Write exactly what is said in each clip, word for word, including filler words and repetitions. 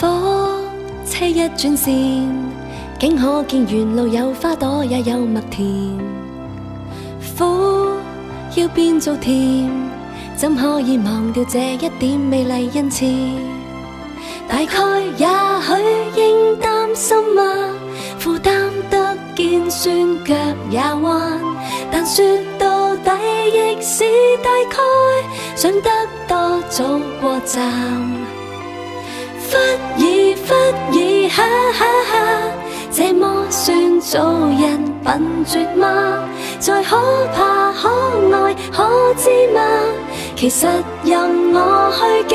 火車一轉線，竟可見沿路有花朵也有麥田。苦要變做甜，怎可以忘掉這一點美麗恩賜？大概也許應擔心嗎？負擔得見酸腳也彎，但說到底亦是大概想得多早過站。忽爾忽爾哈哈哈，這麼算做人笨拙嗎？再可怕可愛可知嗎？其實任我去揀。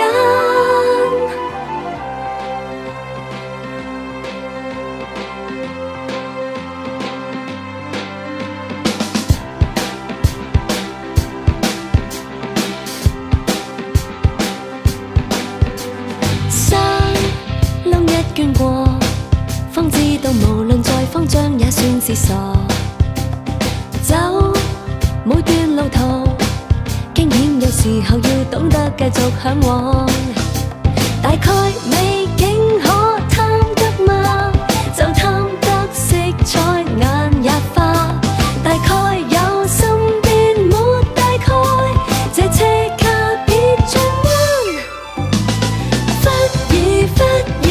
捐過，方知道無論再慌張也算是傻。走每段路途，驚險有時候要懂得繼續向往。大概美景可貪得嗎？就貪得色彩眼也花。大概有身邊沒大概，這車卡別轉彎。忽爾忽爾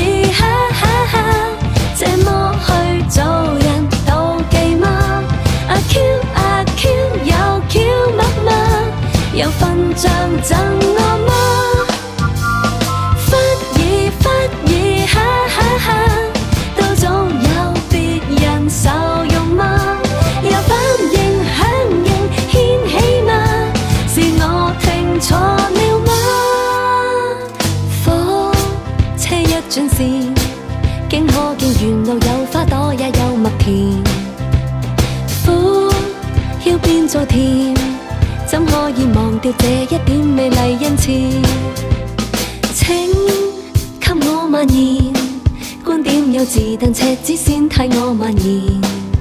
這麼去做人妒忌嗎？阿 Q 阿 Q 有 Q 乜乜，有份像贈我嗎？忽爾忽爾哈哈哈，都總有別人受用嗎？有反應響應掀起嗎？是我聽錯了嗎？火車一轉線，竟可見沿路有花朵也有麥田。苦要變做甜，怎可以忘掉這一點美麗恩賜？請給我蔓延，觀點幼稚但赤子先替我蔓延。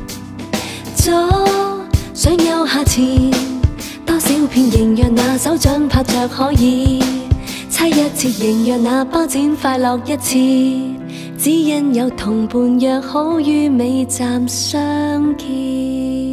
左想右下前，多少片營養那手掌拍着可以，猜一次營養那包剪快樂一次。只因有同伴約好於尾站相見。